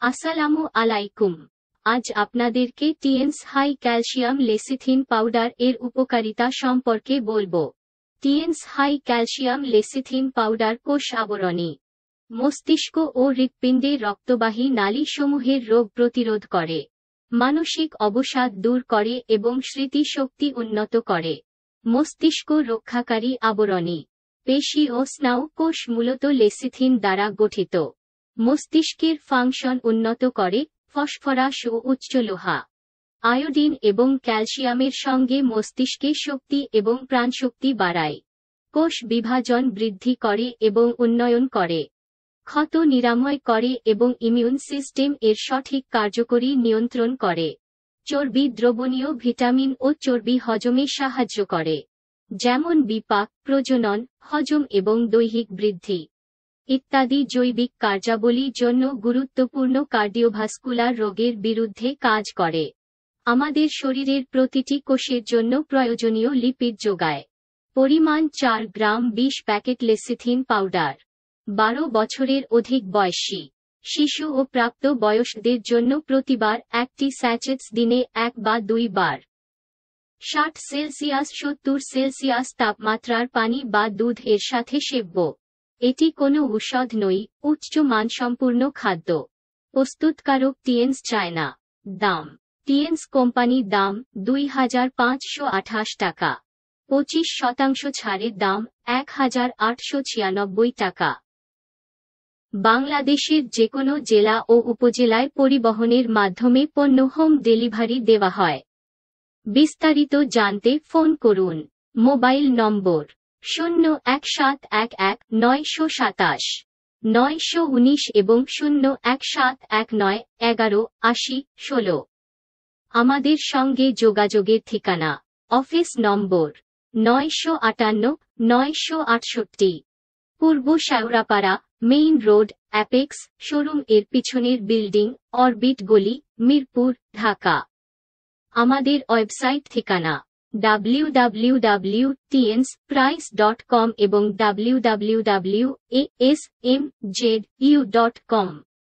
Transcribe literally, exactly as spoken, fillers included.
আসসালামু আলাইকুম। আজ আপনাদেরকে Tiens high calcium lecithin powder এর উপকারিতা সম্পর্কে বলবো। Tiens high calcium lecithin powder কোষ আবরণী, মস্তিষ্ক ও হৃৎপিণ্ডে রক্তবাহী নালীসমূহের রোগ প্রতিরোধ করে, মানসিক অবসাদ দূর করে এবং স্মৃতিশক্তি উন্নত করে। মস্তিষ্ক রক্ষাকারী আবরণী, পেশি ও স্নায়ু কোষ মূলত লেসিথিন দ্বারা গঠিত। মস্তিষ্কের ফাংশন উন্নত করে। ফসফরাস ও উচ্চ লোহা, আয়োডিন এবং ক্যালসিয়ামের সঙ্গে মস্তিষ্কে শক্তি এবং প্রাণশক্তি বাড়ায়। কোষ বিভাজন বৃদ্ধি করে এবং উন্নয়ন করে। ক্ষত নিরাময় করে এবং ইমিউন সিস্টেম এর সঠিক কার্যকরী নিয়ন্ত্রণ করে। চর্বি দ্রবণীয় ভিটামিন ও চর্বি হজমে সাহায্য করে, যেমন বিপাক, প্রজনন, হজম এবং দৈহিক বৃদ্ধি ইত্যাদি। জৈবিক কার্যাবলীর জন্য গুরুত্বপূর্ণ কার্ডিওভাস্কুলার রোগের বিরুদ্ধে কাজ করে। আমাদের শরীরের প্রতিটি কোষের জন্য প্রয়োজনীয় লিপিড যোগায়। পরিমাণ চার গ্রাম বিশ প্যাকেট লেসিথিন পাউডার। বারো বছরের অধিক বয়সী শিশু ও প্রাপ্ত বয়স্কদের জন্য প্রতিবার একটি স্যাচেটস দিনে এক বা দুই বার। ষাট সেলসিয়াস সত্তর সেলসিয়াস তাপমাত্রার পানি বা দুধ এর সাথে সেব্য। এটি কোনো ঔষধ নয়, উচ্চ মানসম্পন্ন খাদ্য। প্রস্তুতকারক টিয়েন্স, চায়না। দাম: টিয়েন্স কোম্পানি। দাম দুই হাজার পাঁচশো আঠাশ টাকা। পঁচিশ শতাংশ ছাড়ে দাম এক হাজার আটশো ছিয়ানব্বই টাকা। বাংলাদেশের যেকোনো জেলা ও উপজেলায় পরিবহনের মাধ্যমে পণ্য হোম ডেলিভারি দেওয়া হয়। বিস্তারিত জানতে ফোন করুন। মোবাইল নম্বর শূন্য এক সাত এক এক নয়শো সাতাশ নয়শো উনিশ এবং শূন্য এক সাত এক নয় এগারো আশি ষোলো। আমাদের সঙ্গে যোগাযোগের ঠিকানা: অফিস নম্বর নয়শো আটান্ন নয়শো আটষট্টি, পূর্ব Shewrapara, main road, apex showroom এর পিছনের বিল্ডিং, অরবিট গলি, মিরপুর, ঢাকা। আমাদের ওয়েবসাইট ঠিকানা W W W dot Tiens price dot com এবং W W W dot A S M Z U dot com.